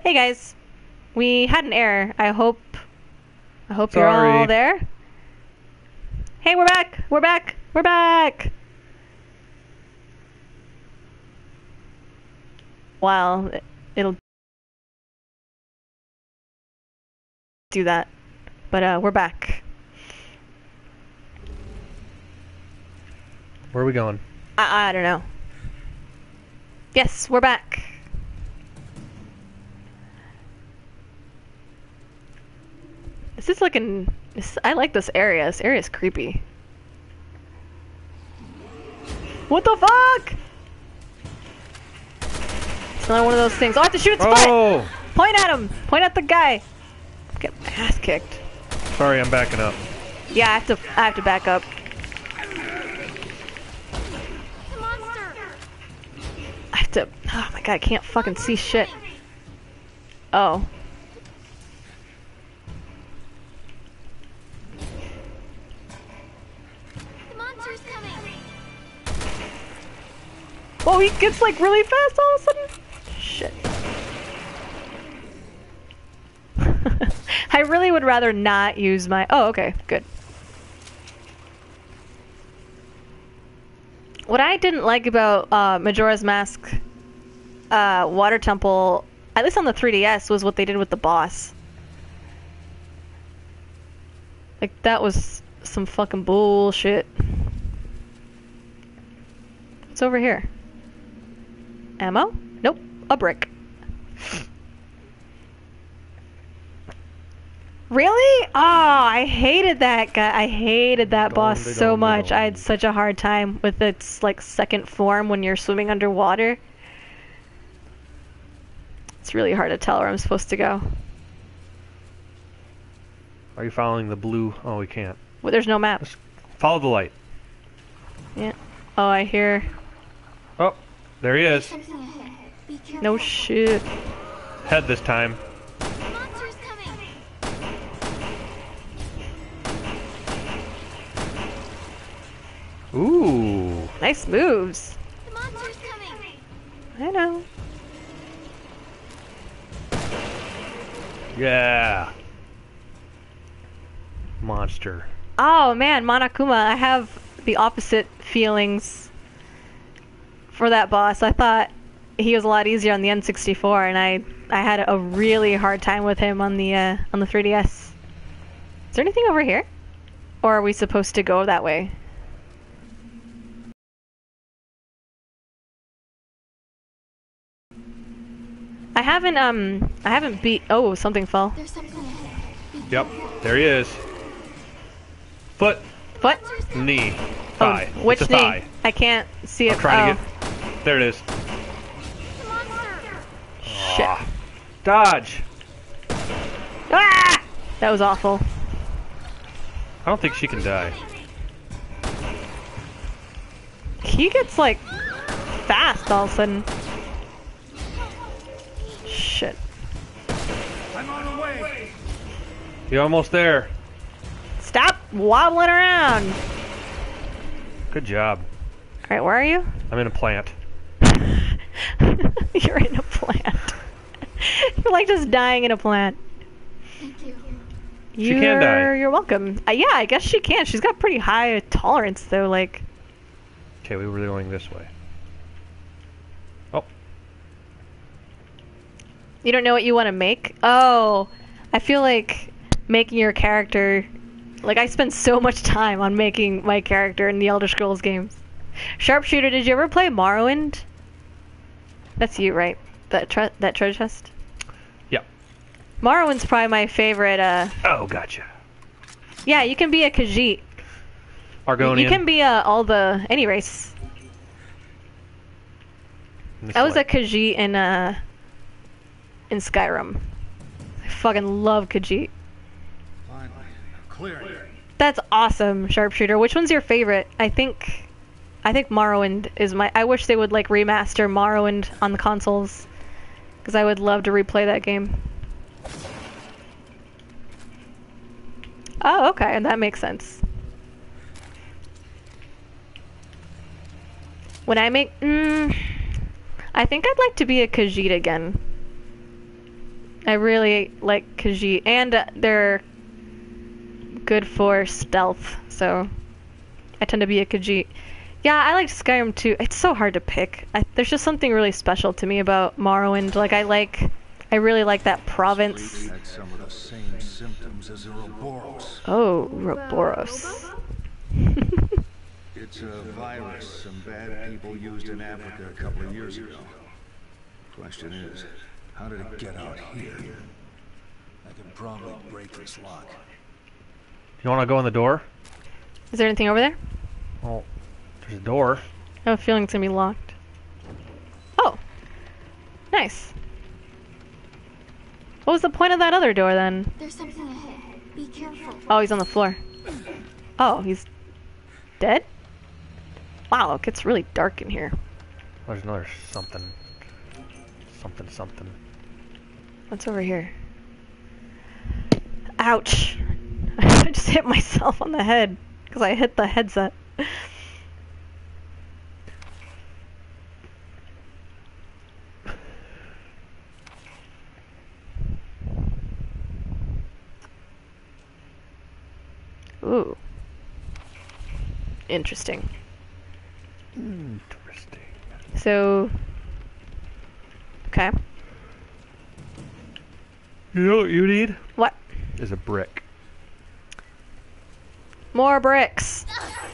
Hey guys, we had an error. I hope you're Sorry. all there. Hey, we're back. We're back. We're back. Well, it'll do that. But we're back. Where are we going? I don't know. Yes, we're back. This is like I like this area. This area is creepy. What the fuck? It's not one of those things. Oh, I have to shoot its Oh! foot! Point at him! Point at the guy! Get my ass kicked. Sorry, I'm backing up. Yeah, I have to back up. The monster! I have to. Oh my god, I can't fucking see shit. Oh. The monster's coming! Whoa, he gets like really fast all of a sudden. Shit. I really would rather not use my. Oh, okay, good. What I didn't like about Majora's Mask Water Temple, at least on the 3DS, was what they did with the boss. Like, that was some fucking bullshit. What's over here? Ammo? Nope. A brick. Really? Oh, I hated that guy. I hated that boss so much. I had such a hard time with its, like, second form when you're swimming underwater. It's really hard to tell where I'm supposed to go. Are you following the blue? Oh, we can't. Well, there's no map. Just follow the light. Yeah. Oh, I hear. Oh, there he is. Something ahead. Be careful. No shit. Head this time. The monster's coming! Ooh. Nice moves. The monster's coming! I know. Yeah. Monster. Oh man, Monokuma, I have the opposite feelings for that boss. I thought he was a lot easier on the N64, and I had a really hard time with him on the 3DS. Is there anything over here? Or are we supposed to go that way? I haven't beat. Oh, something fell. There's something ahead. Be Yep, careful. there he is. Foot, What? knee, Oh, thigh. which it's a knee? thigh. I can't see it. I'm trying oh, to get. There it is. The monster! shit. Ah. Dodge. Ah! That was awful. I don't think she can die. He gets like fast all of a sudden. Shit. I'm on the way. You're almost there. Stop wobbling around. Good job. Alright, where are you? I'm in a plant. You're in a plant. You're like just dying in a plant. Thank you. She can die. You're welcome. Yeah, I guess she can. She's got pretty high tolerance though, like. Okay, we were going this way. Oh, You don't know what you want to make? Oh, I feel like making your character... Like, I spend so much time on making my character in the Elder Scrolls games. Sharpshooter, did you ever play Morrowind? That's you, right? That treasure chest? yeah. Morrowind's probably my favorite, Oh, gotcha. Yeah, you can be a Khajiit. Argonian. You can be any race. This I was way. a Khajiit in Skyrim. I fucking love Khajiit. Finally, clearing. That's awesome, Sharpshooter. Which one's your favorite? I think Morrowind is my... I wish they would, like, remaster Morrowind on the consoles. Because I would love to replay that game. Oh, okay, and that makes sense. When I make... I think I'd like to be a Khajiit again. I really like Khajiit, and they're good for stealth, so I tend to be a Khajiit. Yeah, I like Skyrim too. It's so hard to pick. There's just something really special to me about Morrowind. Like, I really like that province. Had some of the same symptoms as Ouroboros. Oh, Ouroboros. It's a virus some bad people used in Africa a couple of years ago. Question is, how did it get out here? I can probably break this lock. You want to go in the door? Is there anything over there? Well, there's a door. I have a feeling it's gonna be locked. Oh, nice. What was the point of that other door then? There's something ahead. Be careful. Oh, he's on the floor. Oh, he's dead? Wow, it gets really dark in here. There's another something. Something. What's over here? Ouch. I just hit myself on the head because I hit the headset. Ooh. Interesting. Interesting. So... Okay. You know what you need? What? Is a brick. More bricks.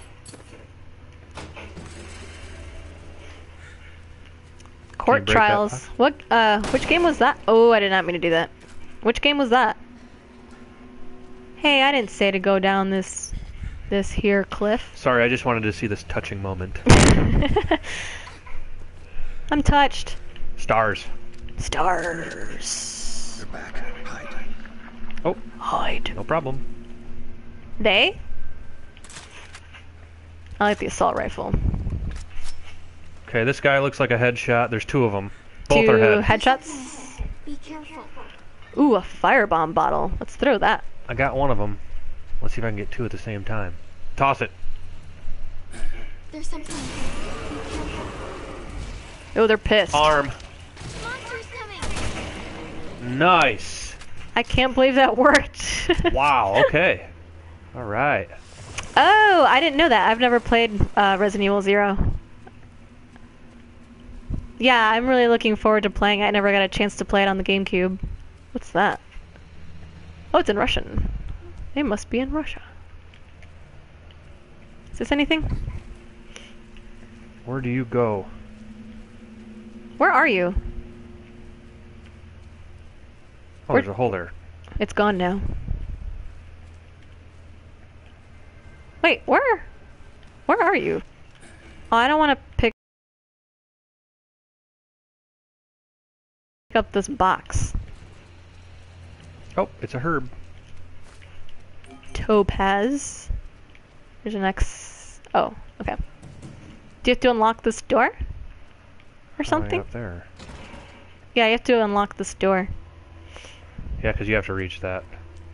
Court break that trials. What? Which game was that? Oh, I did not mean to do that. Which game was that? Hey, I didn't say to go down this here cliff. Sorry, I just wanted to see this touching moment. I'm touched. Stars. Stars. They're back. Hide. Oh, Hide. no problem. They? I like the assault rifle. Okay, this guy looks like a headshot. There's two of them. Both Two are head. headshots. Be careful. Ooh, a firebomb bottle. Let's throw that. I got one of them. Let's see if I can get two at the same time. Toss it. There's something ahead. Be careful. Oh, they're pissed. Arm. Monsters coming. Nice. I can't believe that worked. Wow, okay. All right. Oh, I didn't know that. I've never played Resident Evil 0. Yeah, I'm really looking forward to playing it. I never got a chance to play it on the GameCube. What's that? Oh, it's in Russian. They must be in Russia. Is this anything? Where do you go? Where are you? Oh, there's a hole there. It's gone now. Wait, where? Where are you? Oh, I don't want to pick up this box. Oh, it's a herb. Topaz. There's an X. Oh, okay. Do you have to unlock this door? Or something? Up there. Yeah, you have to unlock this door. Yeah, because you have to reach that.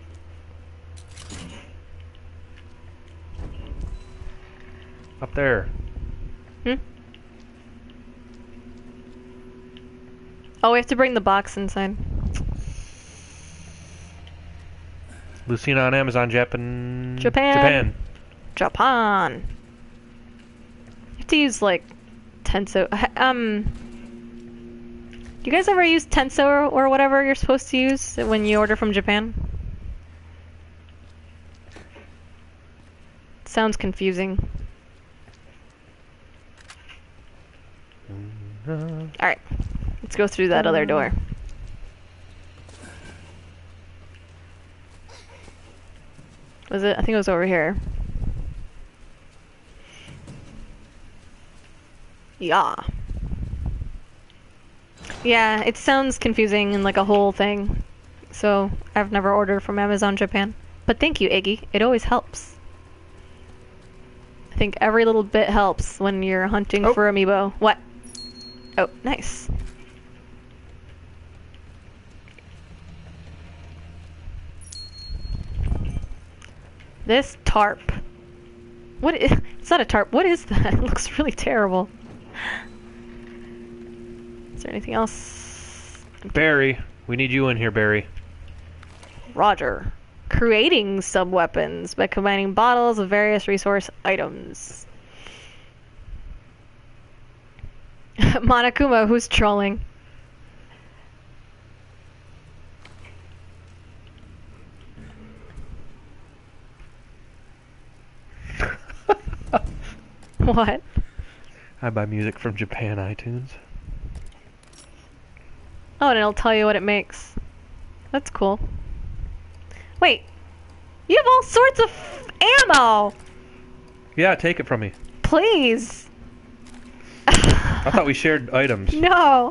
Up there. Hmm? Oh, we have to bring the box inside. Lucina on Amazon, Japan. Japan. Japan. You have to use, like, Tenso. Do you guys ever use Tenso or whatever you're supposed to use when you order from Japan? Sounds confusing. Alright. Let's go through that other door. Was it? I think it was over here. Yeah. Yeah, it sounds confusing and like a whole thing. So, I've never ordered from Amazon Japan. But thank you, Iggy. It always helps. I think every little bit helps when you're hunting for amiibo. What? Oh, nice. This tarp. What is... It's not a tarp. What is that? It looks really terrible. Is there anything else? Barry. We need you in here, Barry. Roger. Creating sub-weapons by combining bottles of various resource items. Monokuma, who's trolling? What? I buy music from Japan iTunes. Oh, and it'll tell you what it makes. That's cool. Wait. You have all sorts of ammo! Yeah, take it from me. Please. I thought we shared items. No.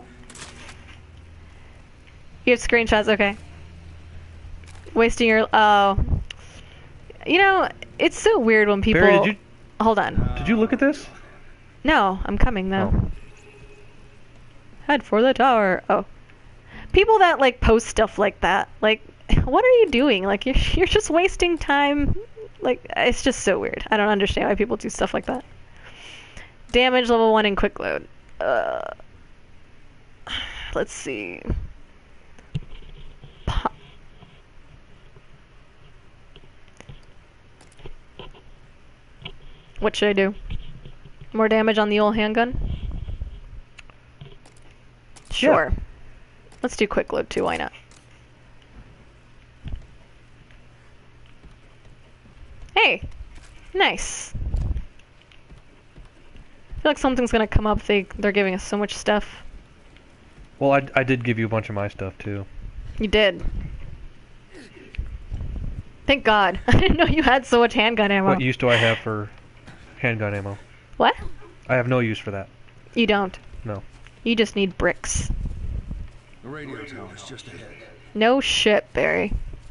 You have screenshots, okay. Wasting your... Oh. You know, it's so weird when people... Barry, did you... Hold on. Did you look at this? No, I'm coming though. Oh. Head for the tower. Oh. People that like post stuff like that, like, what are you doing? Like, you're just wasting time. Like, it's just so weird. I don't understand why people do stuff like that. Damage level 1 in quick load. Let's see. What should I do? More damage on the old handgun? Sure. Yeah. Let's do quick load too, why not? Hey! Nice. I feel like something's gonna come up. They're giving us so much stuff. Well, I did give you a bunch of my stuff, too. You did. Thank God. I didn't know you had so much handgun ammo. What use do I have for handgun ammo? What? I have no use for that. You don't. No. You just need bricks. The radio tower's just ahead. No shit, Barry.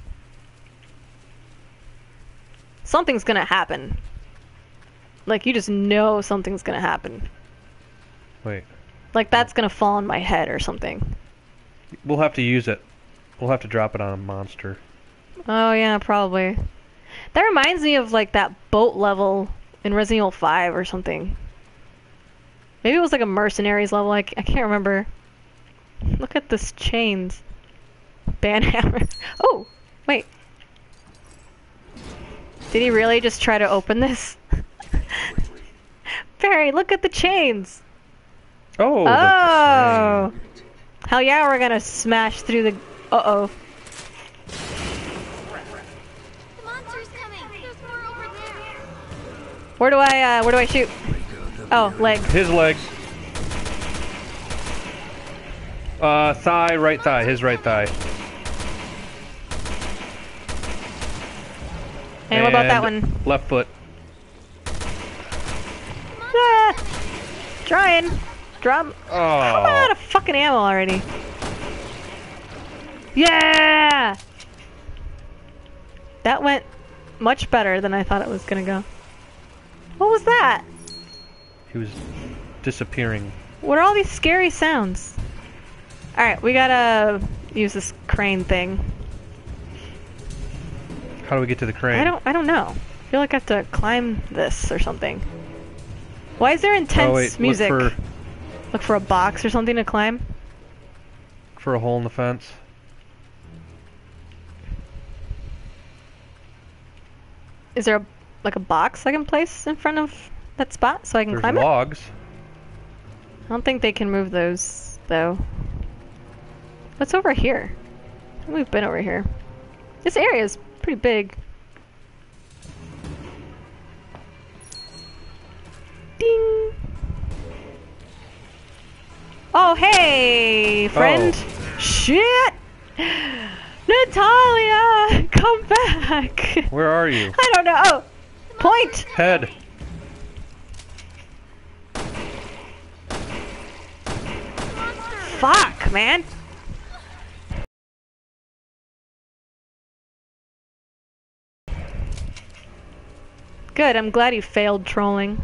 Something's gonna happen. Like, you just know something's gonna happen. Wait. Like, that's gonna fall on my head or something. We'll have to use it. We'll have to drop it on a monster. Oh, yeah, probably. That reminds me of, like, that boat level in Resident Evil 5 or something. Maybe it was, like, a mercenaries level. I can't remember. Look at this chains. Banhammer. Oh, wait. Did he really just try to open this? Barry, look at the chains. Oh! Oh! Hell yeah, we're gonna smash through the... Uh-oh. The monster's coming. There's more over there. Where do I shoot? Oh, leg. His leg. Thigh, right thigh. His right thigh. And what about that one? Left foot. Ah! Trying. Drum. Oh. I'm out of fucking ammo already. Yeah! That went much better than I thought it was gonna go. What was that? He was disappearing. What are all these scary sounds? Alright, we gotta use this crane thing. How do we get to the crane? I don't know. I feel like I have to climb this or something. Why is there intense music? Look for a box or something to climb? For a hole in the fence. Is there a box I can place in front of that spot so I can There's climb logs. I don't think they can move those, though. What's over here? We've been over here. This area is pretty big. Ding! Oh, hey, friend! Oh. Shit! Natalia! Come back! Where are you? I don't know. Oh! Point! Head. Fuck, man! Good, I'm glad you failed trolling.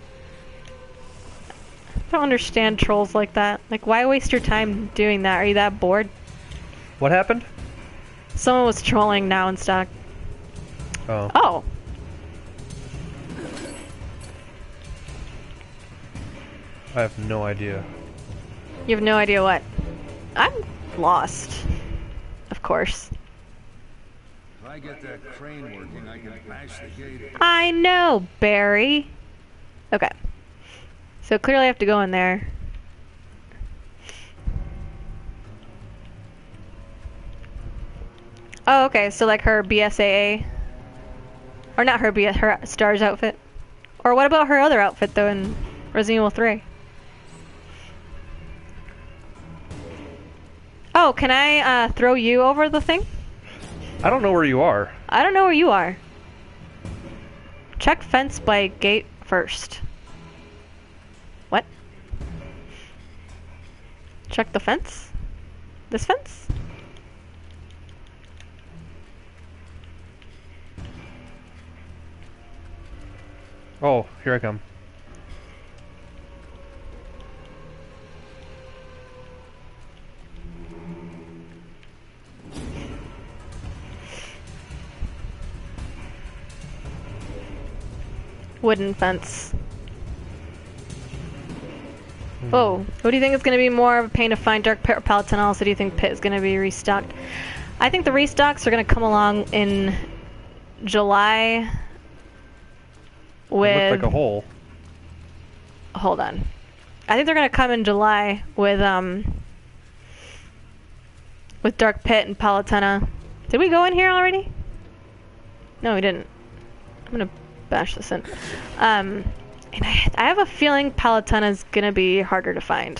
I don't understand trolls like that. Like, why waste your time doing that? Are you that bored? What happened? Someone was trolling now in stock. Oh. Oh! I have no idea. You have no idea what? I'm lost. of course. If I get that crane working, I can bash the gate in. I know, Barry. Okay. So clearly I have to go in there. Oh, okay. So like her BSAA, or not her her STARS outfit, or what about her other outfit though in Resident Evil 3? Oh, can I throw you over the thing? I don't know where you are. I don't know where you are. Check fence by gate first. What? Check the fence? This fence? Oh, here I come. Wooden fence. Oh, what do you think is going to be more of a pain to find, Dark Pit or Pallet Tunnel? Also, do you think Pit is going to be restocked? I think the restocks are going to come along in July with... It looks like a hole. Hold on. I think they're going to come in July with Dark Pit and Palutena. Did we go in here already? No, we didn't. I'm going to bash this in. And I have a feeling Palutena's going to be harder to find.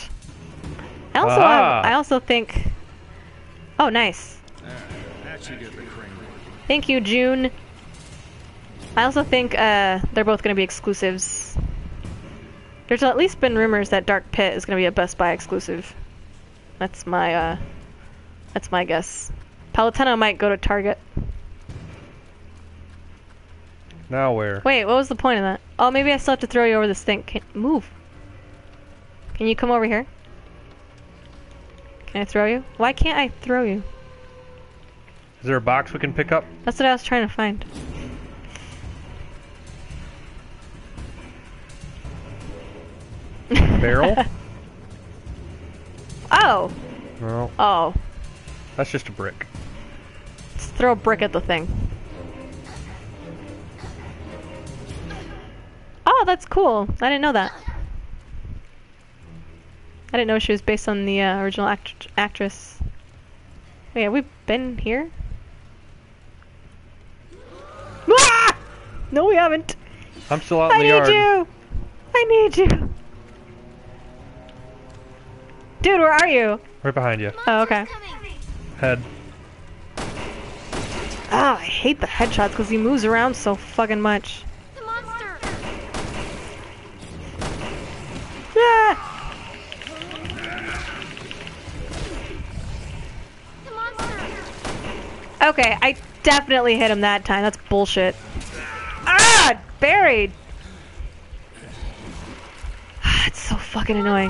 I also think... Oh, nice. That should get the crane working. Thank you, June. I also think they're both going to be exclusives. There's at least been rumors that Dark Pit is going to be a Best Buy exclusive. That's my guess. Palutena might go to Target. Now where? Wait, what was the point of that? Oh, maybe I still have to throw you over this thing. Move. Can you come over here? Can I throw you? Why can't I throw you? Is there a box we can pick up? That's what I was trying to find. Barrel? Oh! No, Oh. that's just a brick. Let's throw a brick at the thing. Oh, that's cool. I didn't know that. I didn't know she was based on the original actress. Wait, have we been here? Ah! No, we haven't. I'm still out in I the yard. need you! I need you! Dude, where are you? Right behind you. Oh, okay. Head. Ah, I hate the headshots because he moves around so fucking much. The monster! Ah! The monster! Okay, I definitely hit him that time. That's bullshit. Ah! Buried! It's so fucking annoying.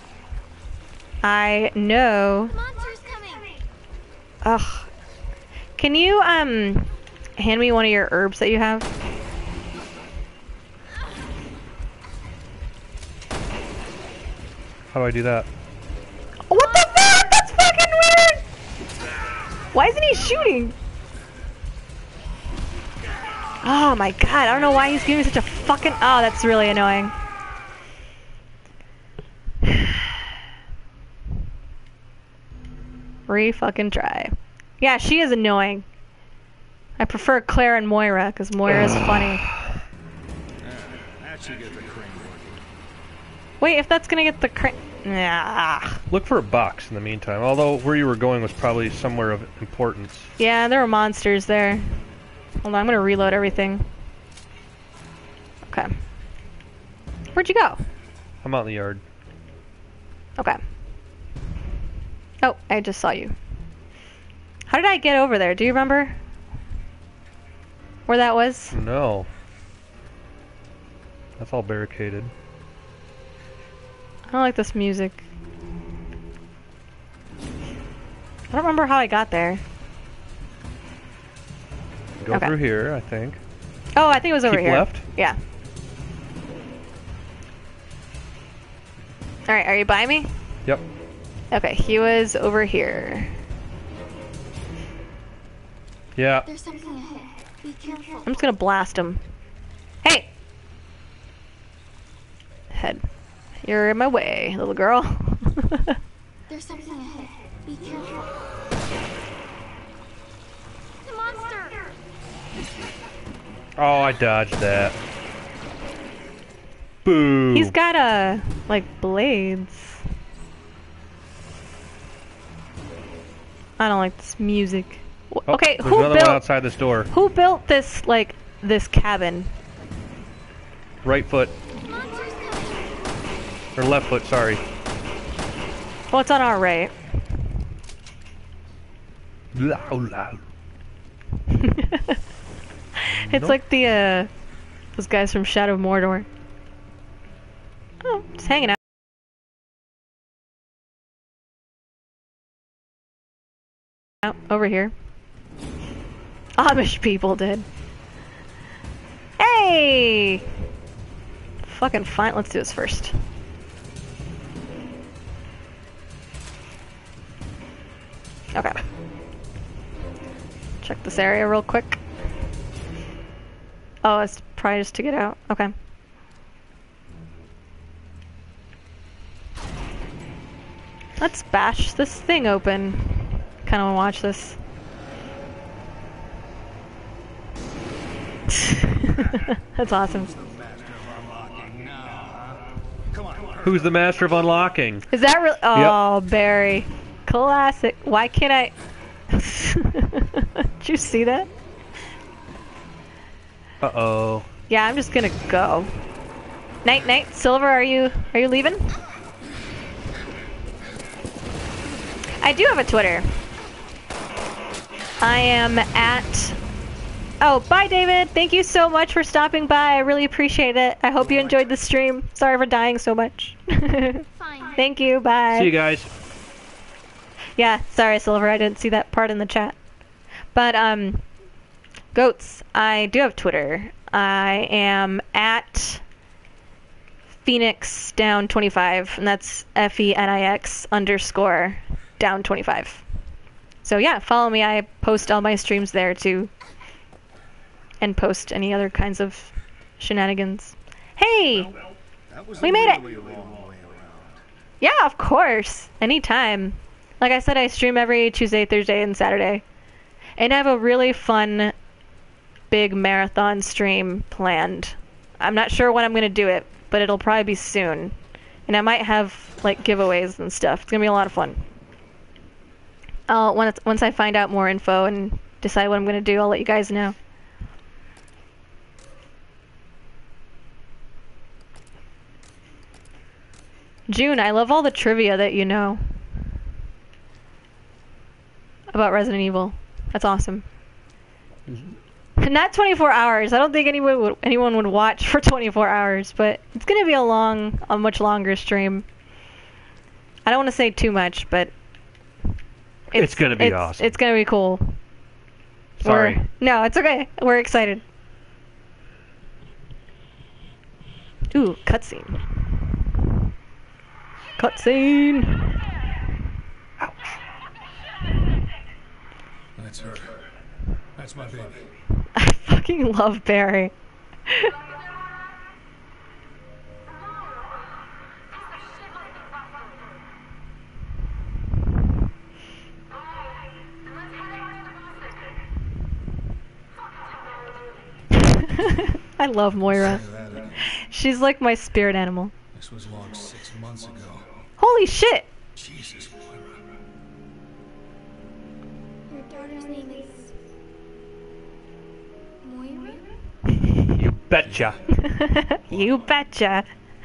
I know. The monster's coming! Ugh. Can you, hand me one of your herbs that you have? How do I do that? What the fuck? That's fucking weird! Why isn't he shooting? Oh my god, I don't know why he's giving me such a fucking... Oh, that's really annoying. Re-fucking try. Yeah, she is annoying. I prefer Claire and Moira, because Moira's funny. That should get the crane working. Wait, if that's gonna get the crane... Nah. Look for a box in the meantime, although where you were going was probably somewhere of importance. Yeah, there were monsters there. Hold on, I'm gonna reload everything. Okay. Where'd you go? I'm out in the yard. Okay. Oh, I just saw you. How did I get over there? Do you remember? Where that was? No. That's all barricaded. I don't like this music. I don't remember how I got there. Go Okay. through here, I think. Oh, I think it was over Keep here. left? Yeah. Alright, are you by me? Yep. Okay, he was over here. Yeah. There's something ahead. Be careful. I'm just gonna blast him. Hey! Head. You're in my way, little girl. There's something ahead. Be careful. The monster! Oh, I dodged that. Boo. He's got like blades. I don't like this music. Oh, Okay, there's who another built one outside this door. who built this like this cabin? Right foot. Monster's coming. Or left foot, sorry. Well, it's on our right. It's Nope. like the those guys from Shadow of Mordor. Oh, just hanging out. Over here. Amish people did. Hey! Fucking fine, let's do this first. Okay. Check this area real quick. Oh, it's probably just to get out. Okay. Let's bash this thing open. Kinda wanna watch this. That's awesome. Who's the master of unlocking? Is that real? Oh, Barry. Classic. Why can't I? Did you see that? Uh-oh. Yeah, I'm just gonna go. Night, Silver, are you leaving? I do have a Twitter. I am at... Oh, bye, David. Thank you so much for stopping by. I really appreciate it. I hope you enjoyed the stream. Sorry for dying so much. Fine. Thank you. Bye. See you guys. Yeah, sorry, Silver. I didn't see that part in the chat. But, Goats, I do have Twitter. I am at Phoenix down 25, and that's FENIX _ down 25. So yeah, follow me. I post all my streams there too, and post any other kinds of shenanigans. Hey, we made it. Yeah, of course. Anytime. Like I said, I stream every Tuesday, Thursday, and Saturday, and I have a really fun big marathon stream planned. I'm not sure when I'm gonna do it, but it'll probably be soon, and I might have like giveaways and stuff. It's gonna be a lot of fun. Once I find out more info and decide what I'm gonna do, I'll let you guys know. June, I love all the trivia that you know about Resident Evil. That's awesome. Not 24 hours. I don't think anyone would watch for 24 hours, but it's gonna be a much longer stream. I don't want to say too much, but It's gonna be awesome. It's gonna be cool. Sorry. No, it's okay. We're excited. Ooh, cutscene. Cutscene. Ouch. That's her. That's my baby. I fucking love Barry. I love Moira. She's like my spirit animal. This was logged 6 months ago. Holy shit! Jesus, Moira. Your daughter's name is... Moira? You betcha. You betcha.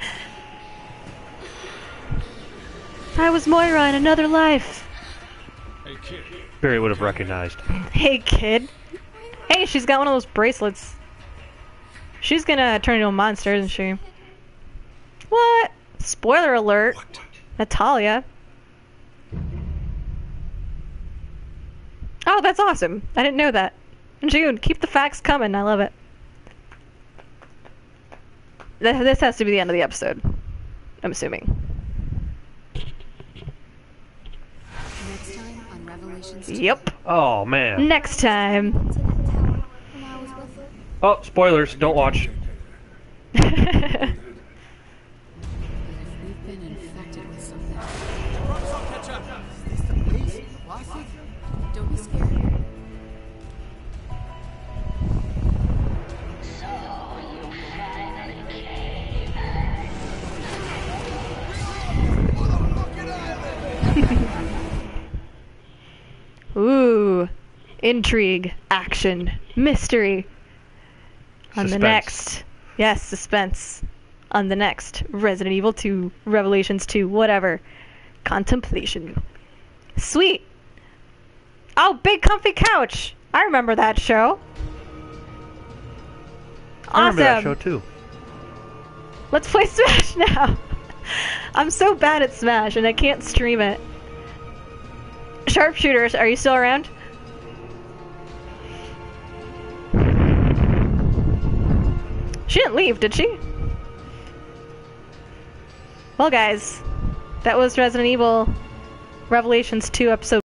I was Moira in another life. Hey, kid. Barry would have recognized. Hey, kid. Hey, she's got one of those bracelets. She's gonna turn into a monster, isn't she? What? Spoiler alert. What? Natalia. Oh, that's awesome. I didn't know that. June, keep the facts coming. I love it. This has to be the end of the episode. I'm assuming. Next time on Revelation. Revelations. Yep. Oh, man. Next time. To that tower when I was with her. Oh, spoilers. Don't watch. But if we've been infected with something, don't be scared. Ooh. Intrigue, action, mystery. On the Suspense. next. Yes, suspense. On the next Resident Evil 2, Revelations 2, whatever. Contemplation. Sweet. Oh, big comfy couch. I remember that show. I remember that Awesome. show, too. Let's play Smash now. I'm so bad at Smash and I can't stream it. Sharpshooters, are you still around? She didn't leave, did she? Well, guys, that was Resident Evil Revelations 2 episode